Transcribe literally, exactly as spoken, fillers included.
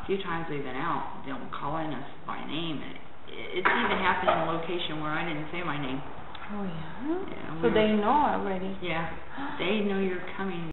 few times we've been out, they'll calling us by name, and it, it's even happened in a location where I didn't say my name. Oh, yeah? Yeah, So we they were- know already? Yeah, they know you're coming.